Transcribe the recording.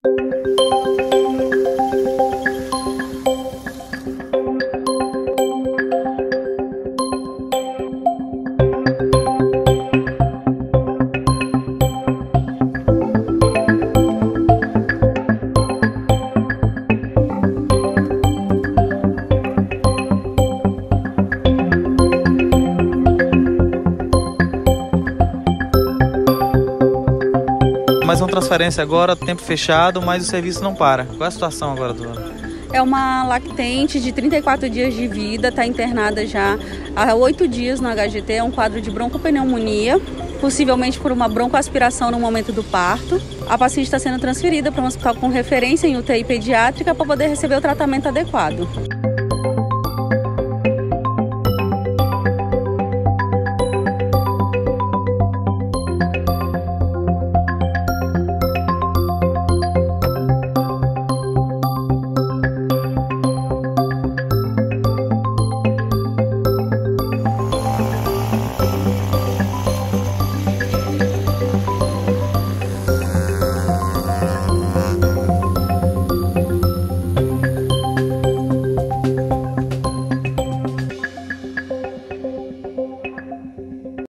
Mais uma transferência agora, tempo fechado, mas o serviço não para. Qual é a situação agora, dona? É uma lactente de 34 dias de vida, está internada já há 8 dias no HGT, é um quadro de broncopneumonia, possivelmente por uma broncoaspiração no momento do parto. A paciente está sendo transferida para um hospital com referência em UTI pediátrica para poder receber o tratamento adequado.